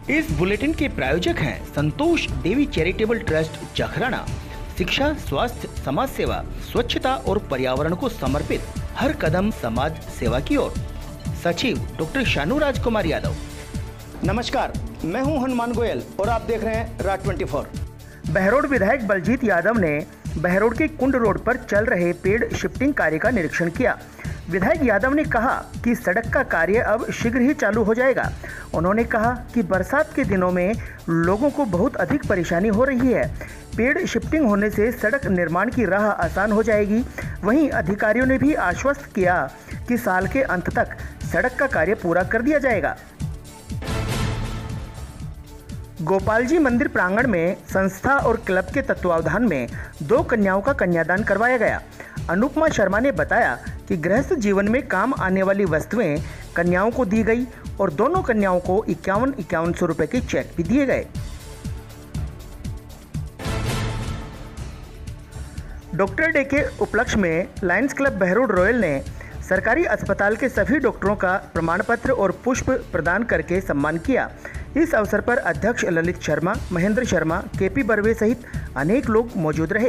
इस बुलेटिन के प्रायोजक हैं संतोष देवी चैरिटेबल ट्रस्ट जखराना। शिक्षा, स्वास्थ्य, समाज सेवा, स्वच्छता और पर्यावरण को समर्पित हर कदम समाज सेवा की ओर। सचिव डॉक्टर शानू राजकुमार यादव। नमस्कार, मैं हूं हनुमान गोयल और आप देख रहे हैं राज 24। बहरोड विधायक बलजीत यादव ने बहरोड के कुंड रोड पर चल रहे पेड़ शिफ्टिंग कार्य का निरीक्षण किया। विधायक यादव ने कहा कि सड़क का कार्य अब शीघ्र ही चालू हो जाएगा। उन्होंने कहा कि बरसात के दिनों में लोगों को बहुत अधिक परेशानी हो रही है। पेड़ शिफ्टिंग होने से सड़क निर्माण की राह आसान हो जाएगी। वहीं अधिकारियों ने भी आश्वस्त किया कि साल के अंत तक सड़क का कार्य पूरा कर दिया जाएगा। गोपालजी मंदिर प्रांगण में संस्था और क्लब के तत्वावधान में 2 कन्याओं का कन्यादान करवाया गया। अनुपमा शर्मा ने बताया कि गृहस्थ जीवन में काम आने वाली वस्तुएं कन्याओं को दी गई और दोनों कन्याओं को 51,5100 रुपए के चेक भी दिए गए। डॉक्टर डे के उपलक्ष्य में लायंस क्लब बहरोड रॉयल ने सरकारी अस्पताल के सभी डॉक्टरों का प्रमाण पत्र और पुष्प प्रदान करके सम्मान किया। इस अवसर पर अध्यक्ष ललित शर्मा, महेंद्र शर्मा, केपी बर्वे सहित अनेक लोग मौजूद रहे।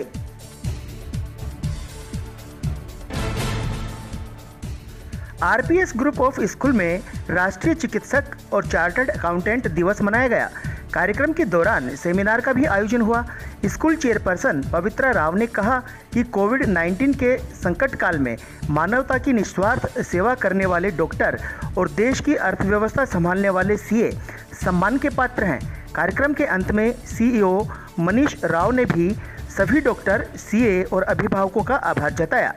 आरपीएस ग्रुप ऑफ स्कूल में राष्ट्रीय चिकित्सक और चार्टर्ड अकाउंटेंट दिवस मनाया गया। कार्यक्रम के दौरान सेमिनार का भी आयोजन हुआ। स्कूल चेयरपर्सन पवित्रा राव ने कहा कि कोविड-19 के संकट काल में मानवता की निस्वार्थ सेवा करने वाले डॉक्टर और देश की अर्थव्यवस्था संभालने वाले सीए सम्मान के पात्र हैं। कार्यक्रम के अंत में सीईओ मनीष राव ने भी सभी डॉक्टर, सीए और अभिभावकों का आभार जताया।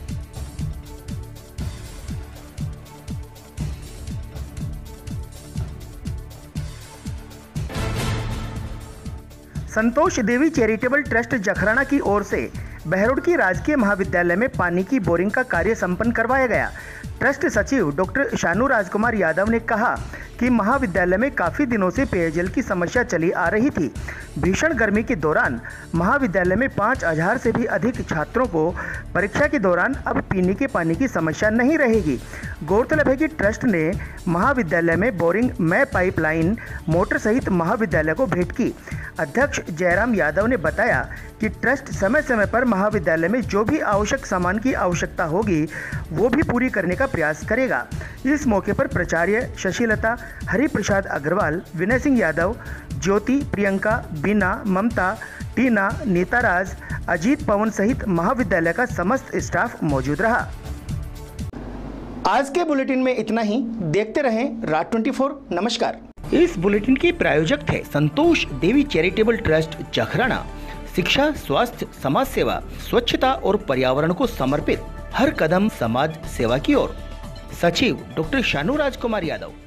संतोष देवी चैरिटेबल ट्रस्ट जखराना की ओर से बहरोड की राजकीय महाविद्यालय में पानी की बोरिंग का कार्य संपन्न करवाया गया। ट्रस्ट सचिव डॉक्टर शानू राजकुमार यादव ने कहा कि महाविद्यालय में काफ़ी दिनों से पेयजल की समस्या चली आ रही थी। भीषण गर्मी के दौरान महाविद्यालय में 5,000 से भी अधिक छात्रों को परीक्षा के दौरान अब पीने के पानी की समस्या नहीं रहेगी। गौरतलब है कि ट्रस्ट ने महाविद्यालय में बोरिंग में पाइपलाइन मोटर सहित महाविद्यालय को भेंट की। अध्यक्ष जयराम यादव ने बताया कि ट्रस्ट समय समय पर महाविद्यालय में जो भी आवश्यक सामान की आवश्यकता होगी वो भी पूरी करने का प्रयास करेगा। इस मौके पर प्राचार्य शशिलता, हरिप्रसाद अग्रवाल, विनय सिंह यादव, ज्योति, प्रियंका, बीना, ममता, टीना, नीताराज, अजीत, पवन सहित महाविद्यालय का समस्त स्टाफ मौजूद रहा। आज के बुलेटिन में इतना ही। देखते रहें राज 24। नमस्कार। इस बुलेटिन के प्रायोजक थे संतोष देवी चैरिटेबल ट्रस्ट जखराना। शिक्षा, स्वास्थ्य, समाज सेवा, स्वच्छता और पर्यावरण को समर्पित हर कदम समाज सेवा की ओर। सचिव डॉक्टर शानू राजकुमार यादव।